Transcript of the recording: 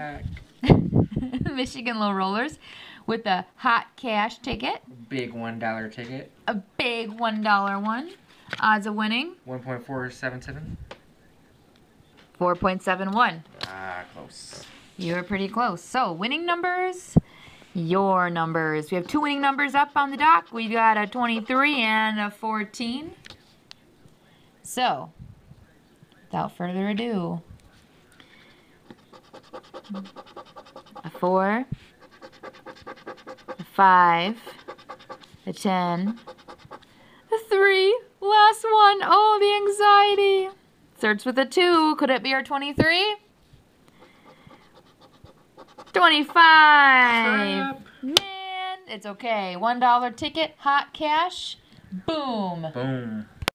back. Michigan Low Rollers with a hot cash ticket. Big $1 ticket. A big $1 one. Odds of winning? 1.477. 4.71. Ah, close. You were pretty close. So, winning numbers, your numbers. We have 2 winning numbers up on the dock. We've got a 23 and a 14. So, without further ado, a 4, a 5, a 10, a 3, last one. Oh, the anxiety. Starts with a 2. Could it be our 23? 25. Crap. Man, it's okay. $1 ticket, hot cash. Boom. Boom.